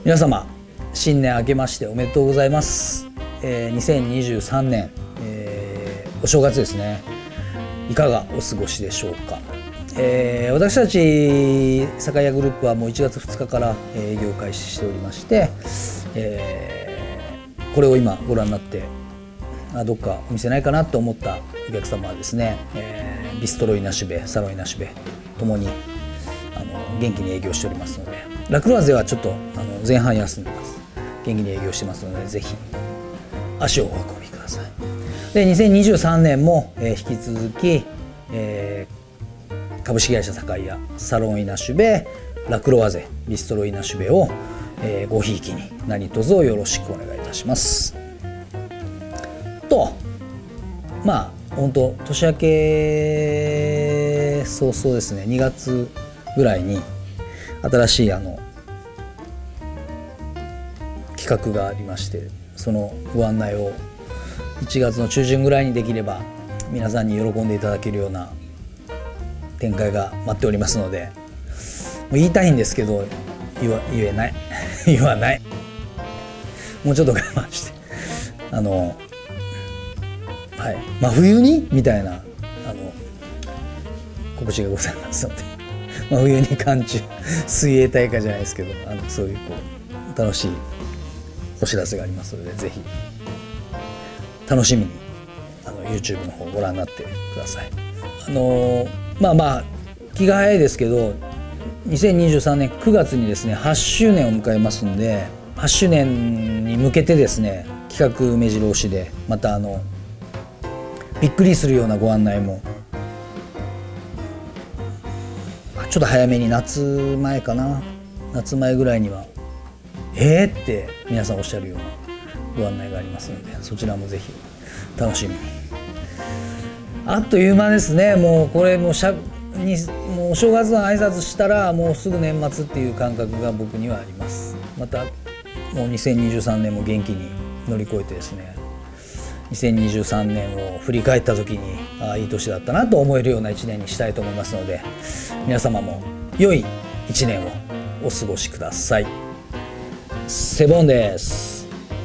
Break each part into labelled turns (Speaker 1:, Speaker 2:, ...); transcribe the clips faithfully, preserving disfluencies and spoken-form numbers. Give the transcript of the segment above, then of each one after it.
Speaker 1: 皆様新年明けましておめでとうございます。えー、にせんにじゅうさんねん、えー、お正月ですね。いかがお過ごしでしょうか。えー、私たち酒屋グループはもういちがつふつかから営業開始しておりまして、えー、これを今ご覧になってあどっかお店ないかなと思ったお客様はですね、えー、ビストロイナシベ、サロイナシベともにあの元気に営業しておりますので、ラクロワゼはちょっとあの前半休んでます。元気に営業してますのでぜひ足をお運びください。でにせんにじゅうさんねんも、えー、引き続き、えー、株式会社酒屋サロンイナシュベ、ラクロワゼ、ビストロイナシュベを、えー、ごひいきに何卒よろしくお願いいたします。とまあ本当年明け早々ですね、にがつぐらいに新しいあの企画がありまして、そのご案内をいちがつの中旬ぐらいにできれば皆さんに喜んでいただけるような展開が待っておりますので、もう言いたいんですけど言わ言えない言わない、もうちょっと我慢してあのはい真冬にみたいなあの告知がございますので、真冬に寒中水泳大会じゃないですけど、あのそういうこう楽しいお知らせがありますので、ぜひ楽しみにあの YouTube の方をご覧になってください。あのまあまあ気が早いですけど、にせんにじゅうさんねんくがつにですねはっしゅうねんを迎えますんで、はっしゅうねんに向けてですね企画目白押しでまたあのびっくりするようなご案内もちょっと早めに夏前かな夏前ぐらいにはえーって皆さんおっしゃるようなご案内がありますので、そちらもぜひ楽しみに。あっという間ですね。もうこれもうしゃにもうお正月の挨拶したらもうすぐ年末っていう感覚が僕にはあります。またもうにせんにじゅうさんねんも元気に乗り越えてですね、にせんにじゅうさんねんを振り返った時にああいい年だったなと思えるようないちねんにしたいと思いますので、皆様も良いいちねんをお過ごしください。セボンです。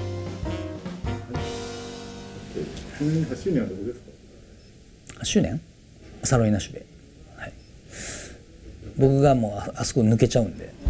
Speaker 2: ちなみにはちしゅうねんはどこですか？
Speaker 1: はっしゅうねんサロイナシュベ、はい、僕がもう あ, あそこ抜けちゃうんで